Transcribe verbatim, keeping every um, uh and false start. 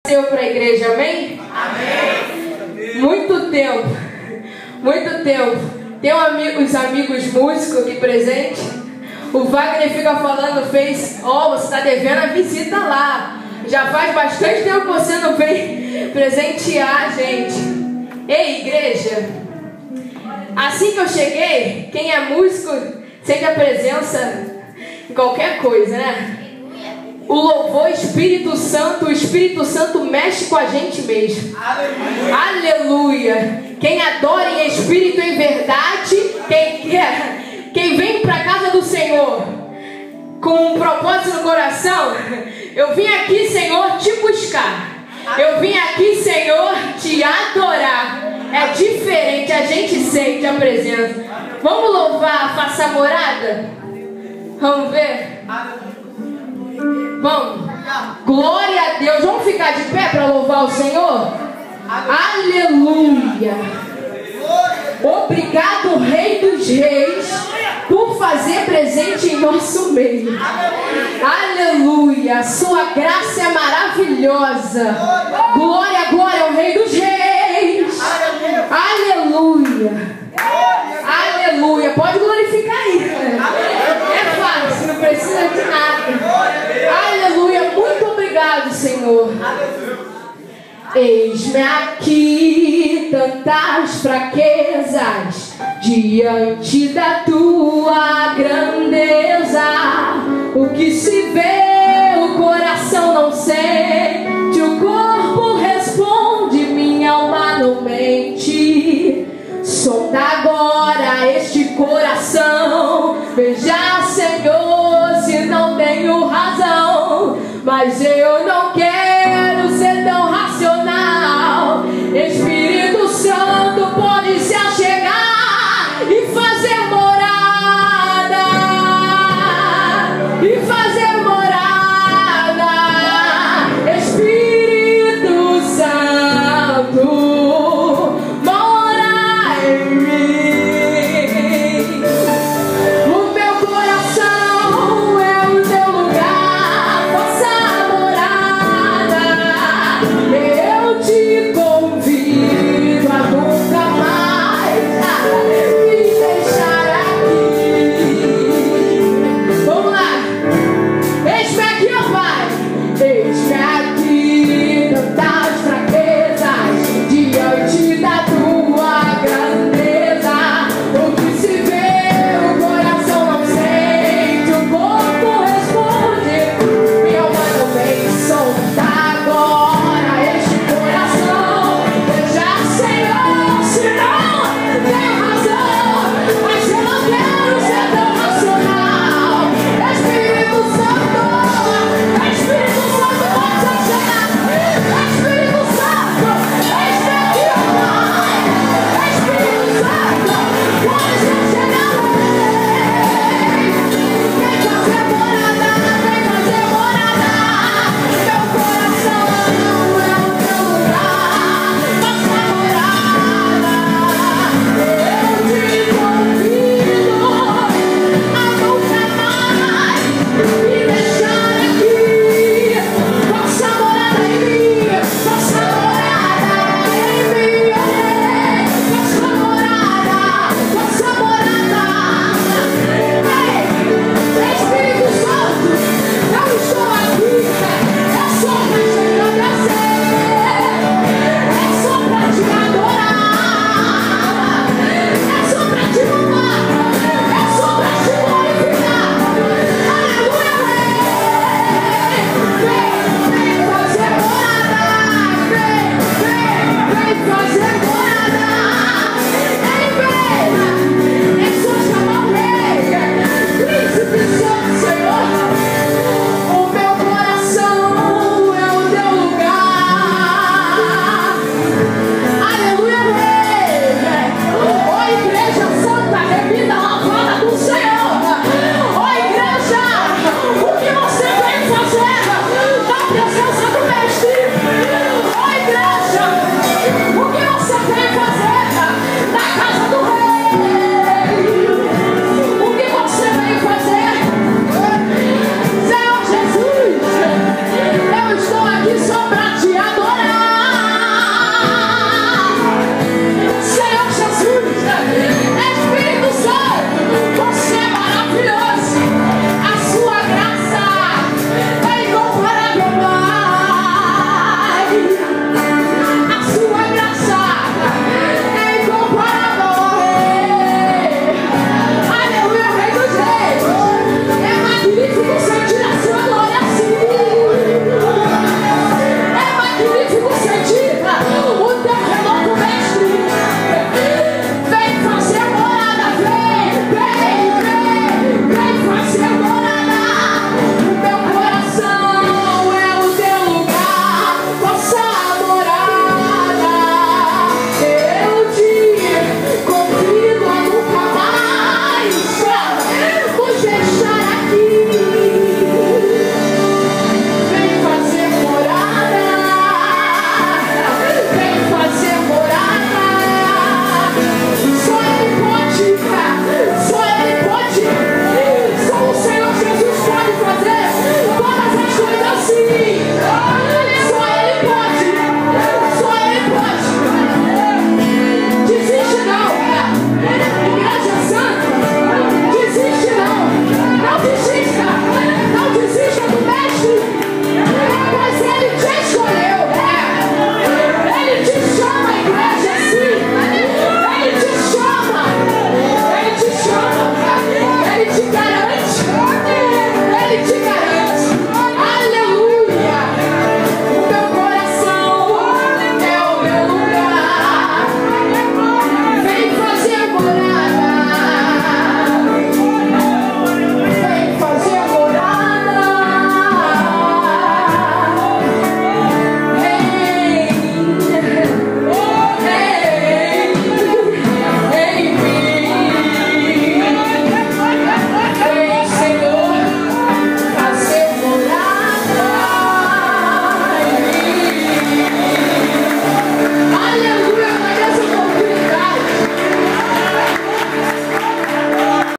Para a igreja, amém? Amém. Muito tempo, muito tempo. Tem um amigo, os amigos músicos aqui presentes. O Wagner fica falando, fez, ó, oh, você está devendo a visita lá. Já faz bastante tempo que você não vem presentear a gente. Ei, igreja, assim que eu cheguei, quem é músico sente a presença em qualquer coisa, né? O louvor, Espírito Santo, o Espírito Santo mexe com a gente mesmo. Aleluia. Aleluia. Quem adora em espírito e em verdade, quem quer, quem vem para a casa do Senhor com um propósito no coração, eu vim aqui, Senhor, te buscar. Eu vim aqui, Senhor, te adorar. É diferente, a gente sente a presença. Vamos louvar, faça morada? Vamos ver? Vamos, glória a Deus. Vamos ficar de pé para louvar o Senhor? Aleluia. Obrigado, Rei dos Reis, por fazer presente em nosso meio. Aleluia. Sua graça é maravilhosa. Glória, glória ao Rei dos Reis. Aleluia. Aleluia. Pode glorificar aí. É fácil, não precisa de nada. Aleluia. Muito obrigado, Senhor. Eis-me aqui, tantas fraquezas, diante da tua grandeza. O que se vê, o coração não sente, o corpo responde, minha alma não mente. Sonda agora este coração, veja, Senhor, se não tenho razão, mas eu não